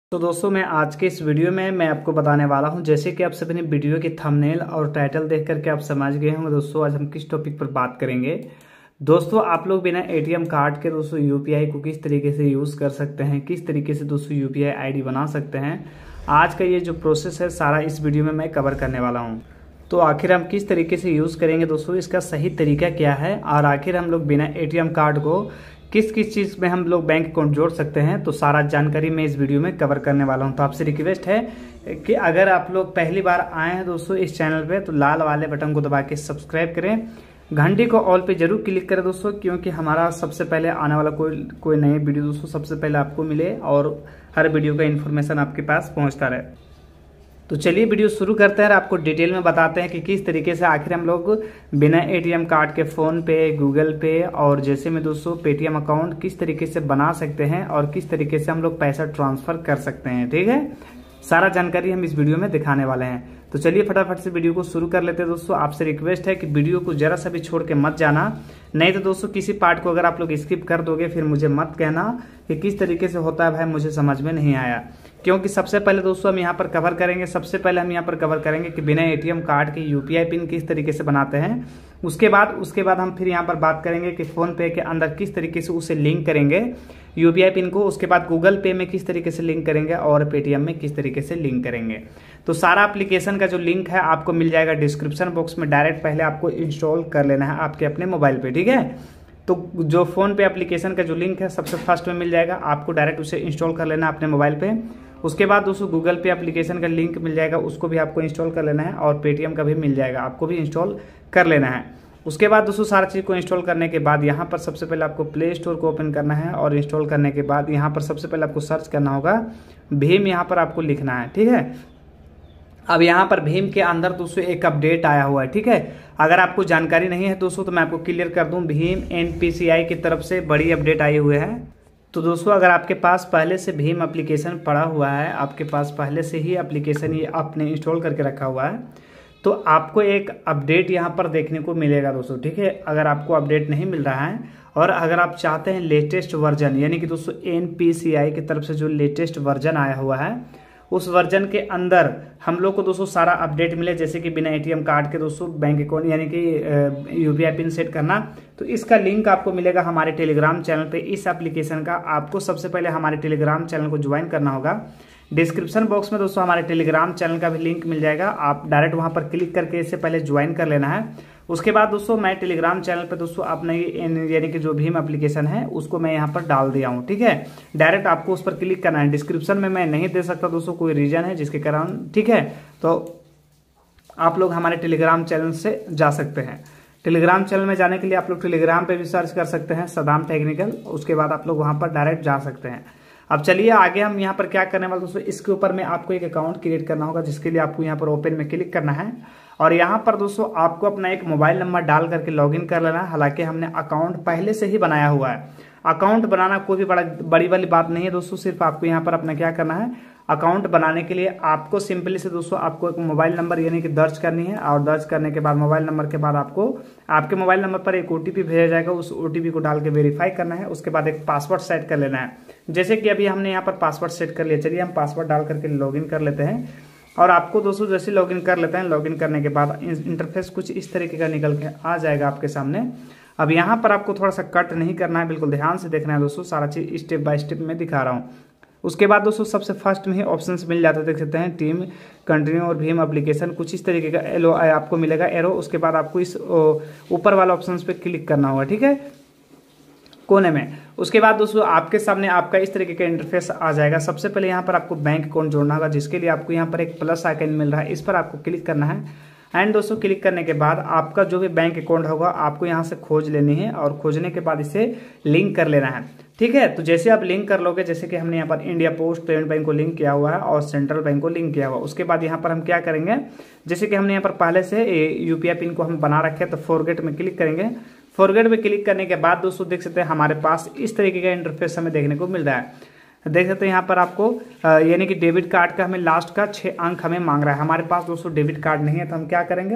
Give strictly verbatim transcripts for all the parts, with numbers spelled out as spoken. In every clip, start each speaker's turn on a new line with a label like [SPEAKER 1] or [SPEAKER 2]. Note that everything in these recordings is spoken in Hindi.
[SPEAKER 1] तो दोस्तों मैं आज के इस वीडियो में मैं आपको बताने वाला हूं, जैसे कि आप सभी ने वीडियो के थंबनेल और टाइटल देख करके आप समझ गए होंगे दोस्तों आज हम किस टॉपिक पर बात करेंगे। दोस्तों आप लोग बिना एटीएम कार्ड के दोस्तों यूपीआई को किस तरीके से यूज़ कर सकते हैं, किस तरीके से दोस्तों यूपीआई आईडी बना सकते हैं, आज का ये जो प्रोसेस है सारा इस वीडियो में मैं कवर करने वाला हूँ। तो आखिर हम किस तरीके से यूज़ करेंगे दोस्तों, इसका सही तरीका क्या है और आखिर हम लोग बिना एटीएम कार्ड को किस किस चीज़ में हम लोग बैंक अकाउंट जोड़ सकते हैं, तो सारा जानकारी मैं इस वीडियो में कवर करने वाला हूं। तो आपसे रिक्वेस्ट है कि अगर आप लोग पहली बार आए हैं दोस्तों इस चैनल पे तो लाल वाले बटन को दबा के सब्सक्राइब करें, घंटी को ऑल पे जरूर क्लिक करें दोस्तों, क्योंकि हमारा सबसे पहले आने वाला कोई कोई नई वीडियो दोस्तों सबसे पहले आपको मिले और हर वीडियो का इन्फॉर्मेशन आपके पास पहुँचता रहे। तो चलिए वीडियो शुरू करते हैं और आपको डिटेल में बताते हैं कि किस तरीके से आखिर हम लोग बिना एटीएम कार्ड के फ़ोन पे, गूगल पे और जैसे में दोस्तों पेटीएम अकाउंट किस तरीके से बना सकते हैं और किस तरीके से हम लोग पैसा ट्रांसफ़र कर सकते हैं। ठीक है, सारा जानकारी हम इस वीडियो में दिखाने वाले हैं। तो चलिए फटाफट से वीडियो को शुरू कर लेते हैं दोस्तों। आपसे रिक्वेस्ट है कि वीडियो को जरा सा भी छोड़ के मत जाना, नहीं तो दोस्तों किसी पार्ट को अगर आप लोग स्किप कर दोगे फिर मुझे मत कहना कि किस तरीके से होता है भाई मुझे समझ में नहीं आया। क्योंकि सबसे पहले दोस्तों हम यहाँ पर कवर करेंगे सबसे पहले हम यहाँ पर कवर करेंगे कि बिना एटीएम कार्ड के यूपीआई पिन किस तरीके से बनाते हैं। उसके बाद उसके बाद हम फिर यहाँ पर बात करेंगे कि फ़ोन पे के अंदर किस तरीके से उसे लिंक करेंगे यूपीआई पिन को। उसके बाद गूगल पे में किस तरीके से लिंक करेंगे और पेटीएम में किस तरीके से लिंक करेंगे। तो सारा एप्लीकेशन का जो लिंक है आपको मिल जाएगा डिस्क्रिप्शन बॉक्स में, डायरेक्ट पहले आपको इंस्टॉल कर लेना है आपके अपने मोबाइल पे। ठीक है, तो जो फ़ोन पे एप्लीकेशन का जो लिंक है सबसे फर्स्ट में मिल जाएगा, आपको डायरेक्ट उसे इंस्टॉल कर लेना है अपने मोबाइल पे। उसके बाद दोस्तों गूगल पे एप्लीकेशन का लिंक मिल जाएगा, उसको भी आपको इंस्टॉल कर लेना है और पेटीएम का भी मिल जाएगा, आपको भी इंस्टॉल कर लेना है। उसके बाद दोस्तों सारा चीज़ को इंस्टॉल करने के बाद यहाँ पर सबसे पहले आपको प्ले स्टोर को ओपन करना है और इंस्टॉल करने के बाद यहाँ पर सबसे पहले आपको सर्च करना होगा भीम, यहाँ पर आपको लिखना है। ठीक है, अब यहाँ पर भीम के अंदर दोस्तों एक अपडेट आया हुआ है। ठीक है, अगर आपको जानकारी नहीं है दोस्तों तो मैं आपको क्लियर कर दूं, भीम एनपीसीआई की तरफ से बड़ी अपडेट आई हुई है। तो दोस्तों अगर आपके पास पहले से भीम एप्लीकेशन पड़ा हुआ है, आपके पास पहले से ही एप्लीकेशन ये आपने इंस्टॉल करके रखा हुआ है, तो आपको एक अपडेट यहाँ पर देखने को मिलेगा दोस्तों। ठीक है, अगर आपको अपडेट नहीं मिल रहा है और अगर आप चाहते हैं लेटेस्ट वर्जन, यानी कि दोस्तों एनपीसीआई की तरफ से जो लेटेस्ट वर्जन आया हुआ है उस वर्जन के अंदर हम लोग को दोस्तों सारा अपडेट मिले, जैसे कि बिना एटीएम कार्ड के दोस्तों बैंक अकाउंट यानी कि यूपीआई पिन सेट करना, तो इसका लिंक आपको मिलेगा हमारे टेलीग्राम चैनल पे। इस एप्लीकेशन का आपको सबसे पहले हमारे टेलीग्राम चैनल को ज्वाइन करना होगा। डिस्क्रिप्शन बॉक्स में दोस्तों हमारे टेलीग्राम चैनल का भी लिंक मिल जाएगा, आप डायरेक्ट वहां पर क्लिक करके इससे पहले ज्वाइन कर लेना है। उसके बाद दोस्तों मैं टेलीग्राम चैनल पे दोस्तों अपने यानी कि जो भीम एप्लीकेशन है उसको मैं यहाँ पर डाल दिया हूँ। ठीक है, डायरेक्ट आपको उस पर क्लिक करना है। डिस्क्रिप्शन में मैं नहीं दे सकता दोस्तों, कोई रीजन है जिसके कारण। ठीक है, तो आप लोग हमारे टेलीग्राम चैनल से जा सकते हैं। टेलीग्राम चैनल में जाने के लिए आप लोग टेलीग्राम पे भी सर्च कर सकते हैं सदाम टेक्निकल, उसके बाद आप लोग वहाँ पर डायरेक्ट जा सकते हैं। अब चलिए आगे हम यहाँ पर क्या करने वाले दोस्तों, इसके ऊपर में आपको एक अकाउंट क्रिएट करना होगा, जिसके लिए आपको यहाँ पर ओपन में क्लिक करना है और यहाँ पर दोस्तों आपको अपना एक मोबाइल नंबर डाल करके लॉगिन कर लेना है। हालांकि हमने अकाउंट पहले से ही बनाया हुआ है, अकाउंट बनाना कोई भी बड़ा बड़ी वाली बात नहीं है दोस्तों। सिर्फ आपको यहाँ पर अपना क्या करना है, अकाउंट बनाने के लिए आपको सिंपली से दोस्तों आपको एक मोबाइल नंबर यानी कि दर्ज करनी है और दर्ज करने के बाद मोबाइल नंबर के बाद आपको आपके मोबाइल नंबर पर एक ओटीपी भेजा जाएगा, उस ओटीपी को डाल के वेरीफाई करना है। उसके बाद एक पासवर्ड सेट कर लेना है, जैसे कि अभी हमने यहाँ पर पासवर्ड सेट कर लिया। चलिए हम पासवर्ड डाल करके लॉगिन कर लेते हैं और आपको दोस्तों जैसे लॉगिन कर लेते हैं, लॉगिन करने के बाद इंटरफेस कुछ इस तरीके का निकल के आ जाएगा आपके सामने। अब यहाँ पर आपको थोड़ा सा कट नहीं करना है, बिल्कुल ध्यान से देखना है दोस्तों, सारा चीज़ स्टेप बाय स्टेप में दिखा रहा हूँ। उसके बाद दोस्तों सबसे फर्स्ट में ही ऑप्शंस मिल जाते हैं, देख सकते हैं टीम, कंटिन्यू और भीम एप्लीकेशन, कुछ इस तरीके का एलो आपको मिलेगा एरो। उसके बाद आपको इस ऊपर वाला ऑप्शंस पे क्लिक करना होगा। ठीक है, कोने में। उसके बाद दोस्तों आपके सामने आपका इस तरीके का इंटरफेस आ जाएगा। सबसे पहले यहाँ पर आपको बैंक अकाउंट जोड़ना होगा, जिसके लिए आपको यहाँ पर एक प्लस आइकन मिल रहा है, इस पर आपको क्लिक करना है। एंड दोस्तों क्लिक करने के बाद आपका जो भी बैंक अकाउंट होगा आपको यहाँ से खोज लेनी है और खोजने के बाद इसे लिंक कर लेना है। ठीक है, तो जैसे आप लिंक कर लोगे, जैसे कि हमने यहाँ पर इंडिया पोस्ट पेमेंट बैंक को लिंक किया हुआ है और सेंट्रल बैंक को लिंक किया हुआ है। उसके बाद यहाँ पर हम क्या करेंगे, जैसे कि हमने यहाँ पर पहले से यूपीआई पिन को हम बना रखे हैं, तो फॉरगेट में क्लिक करेंगे। फॉरगेट में क्लिक करने के बाद दोस्तों देख सकते हैं हमारे पास इस तरीके का इंटरफेस हमें देखने को मिल रहा है। देख सकते हैं यहाँ पर आपको यानी कि डेबिट कार्ड का हमें लास्ट का छः अंक हमें मांग रहा है। हमारे पास दोस्तों डेबिट कार्ड नहीं है, तो हम क्या करेंगे,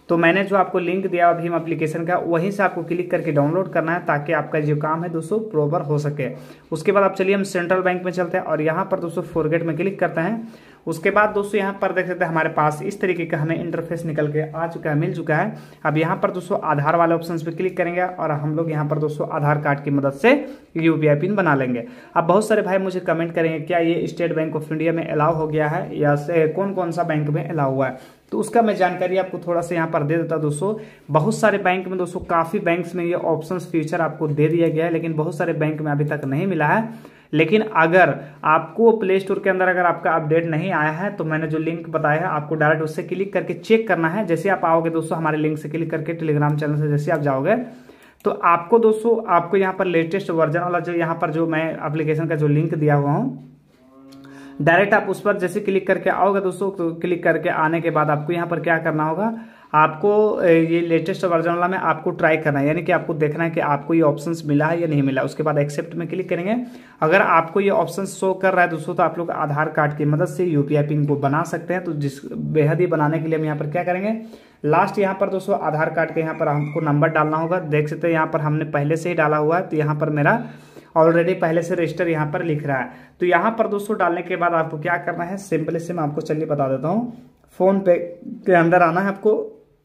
[SPEAKER 1] तो मैंने जो आपको लिंक दिया भीम एप्लीकेशन का, वहीं से आपको क्लिक करके डाउनलोड करना है ताकि आपका जो काम है दोस्तों प्रॉपर हो सके। उसके बाद आप चलिए हम सेंट्रल बैंक में चलते हैं और यहाँ पर दोस्तों फॉरगेट में क्लिक करते हैं। उसके बाद दोस्तों यहाँ पर देख सकते हैं हमारे पास इस तरीके का हमें इंटरफेस निकल के आ चुका है, मिल चुका है। अब यहाँ पर दोस्तों आधार वाले ऑप्शन पे क्लिक करेंगे और हम लोग यहाँ पर दोस्तों आधार कार्ड की मदद से यूपीआई पिन बना लेंगे। अब बहुत सारे भाई मुझे कमेंट करेंगे क्या ये स्टेट बैंक ऑफ इंडिया में अलाउ हो गया है या से कौन कौन सा बैंक में अलाउ हुआ है, तो उसका मैं जानकारी आपको थोड़ा सा यहाँ पर दे देता दोस्तों। बहुत सारे बैंक में दोस्तों, काफी बैंक्स में ये ऑप्शंस फीचर आपको दे दिया गया है, लेकिन बहुत सारे बैंक में अभी तक नहीं मिला है। लेकिन अगर आपको प्ले स्टोर के अंदर अगर आपका अपडेट नहीं आया है तो मैंने जो लिंक बताया है आपको डायरेक्ट उससे क्लिक करके चेक करना है। जैसे आप आओगे दोस्तों हमारे लिंक से क्लिक करके टेलीग्राम चैनल से जैसे आप जाओगे तो आपको दोस्तों आपको यहाँ पर लेटेस्ट वर्जन वाला जो यहाँ पर जो मैं एप्लीकेशन का जो लिंक दिया हुआ हूँ, डायरेक्ट आप उस पर जैसे क्लिक करके आओगे दोस्तों, तो क्लिक करके आने के बाद आपको यहाँ पर क्या करना होगा, आपको ये लेटेस्ट वर्जन वाला में आपको ट्राई करना है, यानी कि आपको देखना है कि आपको ये ऑप्शंस मिला है या नहीं मिला। उसके बाद एक्सेप्ट में क्लिक करेंगे। अगर आपको ये ऑप्शन शो कर रहा है दोस्तों तो आप लोग आधार कार्ड की मदद से यूपीआई पिन को बना सकते हैं। तो जिस बेहद ही बनाने के लिए हम यहाँ पर क्या करेंगे, लास्ट यहाँ पर दोस्तों आधार कार्ड के यहाँ पर हमको नंबर डालना होगा। देख सकते हैं यहाँ पर हमने पहले से ही डाला हुआ है, तो यहाँ पर मेरा ऑलरेडी पहले से रजिस्टर यहाँ पर लिख रहा है। तो यहाँ पर दोस्तों डालने के बाद आपको क्या करना है, सिंपली से मैं आपको चलिए बता देता हूँ। फोन पे के अंदर आना है आपको।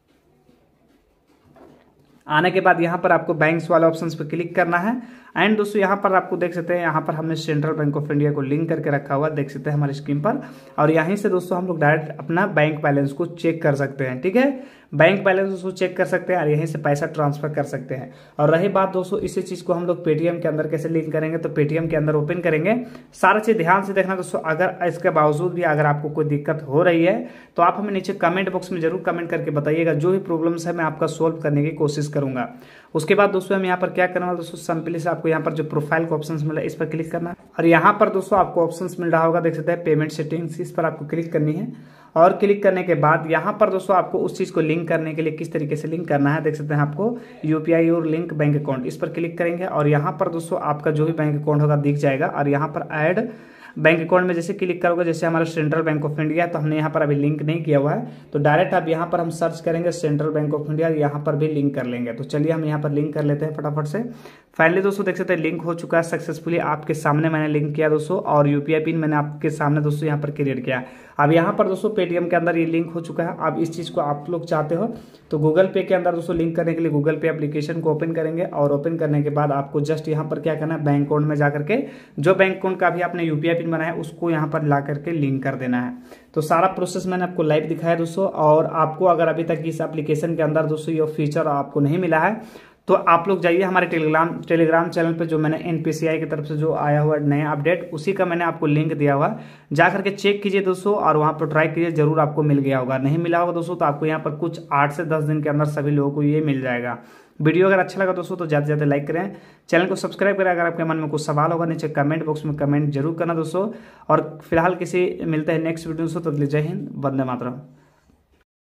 [SPEAKER 1] आने के बाद यहाँ पर आपको बैंक्स वाले ऑप्शंस पे क्लिक करना है। एंड दोस्तों यहाँ पर आपको देख सकते हैं यहाँ पर हमने सेंट्रल बैंक ऑफ इंडिया को लिंक करके रखा हुआ देख सकते हैं हमारी स्क्रीन पर। और यहीं से दोस्तों हम लोग डायरेक्ट अपना बैंक बैलेंस को चेक कर सकते हैं। ठीक है, बैंक बैलेंस उसको चेक कर सकते हैं और यहीं से पैसा ट्रांसफर कर सकते हैं। और रही बात दोस्तों इसी चीज को हम लोग पेटीएम के अंदर कैसे लिंक करेंगे, तो पेटीएम के अंदर ओपन करेंगे। सारा चीज ध्यान से देखना दोस्तों। अगर इसके बावजूद भी अगर आपको कोई दिक्कत हो रही है तो आप हमें नीचे कमेंट बॉक्स में जरूर कमेंट करके बताइएगा। जो भी प्रॉब्लम्स है मैं आपका सोल्व करने की कोशिश करूंगा। उसके बाद दोस्तों हम यहाँ पर क्या करना है दोस्तों, सिंपली से आपको यहाँ पर जो प्रोफाइल का ऑप्शंस मिला है इस पर क्लिक करना है। और यहाँ पर दोस्तों आपको ऑप्शंस मिल रहा होगा देख सकते हैं पेमेंट सेटिंग्स, इस पर आपको क्लिक करनी है। और क्लिक करने के बाद यहाँ पर दोस्तों आपको उस चीज को लिंक करने के लिए किस तरीके से लिंक करना है देख सकते हैं आपको यूपीआई और लिंक बैंक अकाउंट, इस पर क्लिक करेंगे और यहाँ पर दोस्तों आपका जो भी बैंक अकाउंट होगा दिख जाएगा। और यहाँ पर ऐड बैंक अकाउंट में जैसे क्लिक करोगे, जैसे हमारा सेंट्रल बैंक ऑफ इंडिया, तो हमने यहाँ पर अभी लिंक नहीं किया हुआ है, तो डायरेक्ट आप यहाँ पर हम सर्च करेंगे सेंट्रल बैंक ऑफ इंडिया, यहाँ पर भी लिंक कर लेंगे। तो चलिए हम यहाँ पर लिंक कर लेते हैं फटाफट से। फाइनली दोस्तों देख सकते हैं लिंक हो चुका है सक्सेसफुली, आपके सामने मैंने लिंक किया दोस्तों और यूपीआई पिन मैंने आपके सामने दोस्तों यहाँ पर क्रिएट किया। अब यहाँ पर दोस्तों पेटीएम के अंदर ये लिंक हो चुका है। अब इस चीज को आप लोग चाहते हो तो गूगल पे के अंदर दोस्तों लिंक करने के लिए गूगल पे एप्लीकेशन को ओपन करेंगे और ओपन करने के बाद आपको जस्ट यहाँ पर क्या करना है, बैंक अकाउंट में जाकर के जो बैंक अकाउंट का भी आपने यूपीआई पिन बनाया है उसको यहाँ पर ला करके लिंक कर देना है। तो सारा प्रोसेस मैंने आपको लाइव दिखाया दोस्तों। और आपको अगर अभी तक इस एप्लीकेशन के अंदर दोस्तों ये फीचर आपको नहीं मिला है तो आप लोग जाइए हमारे टेलीग्राम टेलीग्राम चैनल पे, जो मैंने एनपीसीआई की तरफ से जो आया हुआ नया अपडेट उसी का मैंने आपको लिंक दिया हुआ, जा करके चेक कीजिए दोस्तों और वहां पर ट्राई कीजिए, जरूर आपको मिल गया होगा। नहीं मिला होगा दोस्तों तो आपको यहाँ पर कुछ आठ से दस दिन के अंदर सभी लोगों को ये मिल जाएगा। वीडियो अगर अच्छा लगा दोस्तों तो ज़्यादा से ज़्यादा लाइक करें, चैनल को सब्सक्राइब करें। अगर आपके मन में कुछ सवाल होगा नीचे कमेंट बॉक्स में कमेंट जरूर करना दोस्तों। और फिलहाल किसी मिलते हैं नेक्स्ट वीडियो दोस्तों, तब तक जय हिंद, वंदे मातरम।